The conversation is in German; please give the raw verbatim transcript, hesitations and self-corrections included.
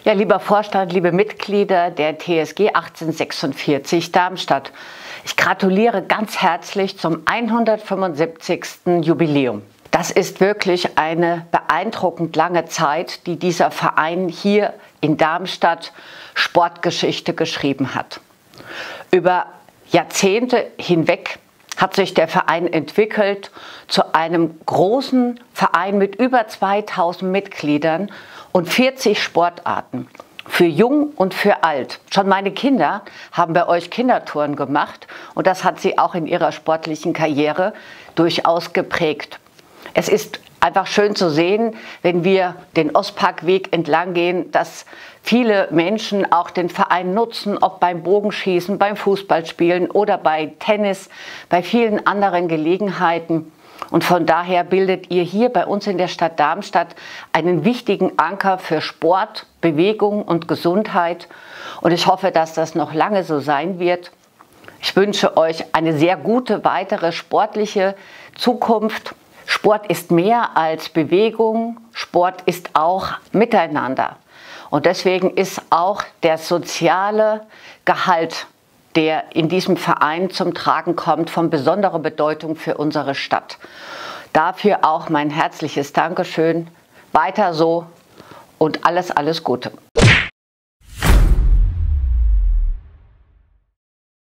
Ja, lieber Vorstand, liebe Mitglieder der T S G achtzehnhundertsechsundvierzig Darmstadt, ich gratuliere ganz herzlich zum hundertfünfundsiebzigsten Jubiläum. Das ist wirklich eine beeindruckend lange Zeit, die dieser Verein hier in Darmstadt Sportgeschichte geschrieben hat. Über Jahrzehnte hinweg hat sich der Verein entwickelt zu einem großen Verein mit über zweitausend Mitgliedern und vierzig Sportarten, für Jung und für Alt. Schon meine Kinder haben bei euch Kindertouren gemacht und das hat sie auch in ihrer sportlichen Karriere durchaus geprägt. Es ist einfach schön zu sehen, wenn wir den Ostparkweg entlang gehen, dass viele Menschen auch den Verein nutzen, ob beim Bogenschießen, beim Fußballspielen oder bei Tennis, bei vielen anderen Gelegenheiten. Und von daher bildet ihr hier bei uns in der Stadt Darmstadt einen wichtigen Anker für Sport, Bewegung und Gesundheit. Und ich hoffe, dass das noch lange so sein wird. Ich wünsche euch eine sehr gute weitere sportliche Zukunft. Sport ist mehr als Bewegung, Sport ist auch Miteinander. Und deswegen ist auch der soziale Gehalt, der in diesem Verein zum Tragen kommt, von besonderer Bedeutung für unsere Stadt. Dafür auch mein herzliches Dankeschön. Weiter so und alles, alles Gute.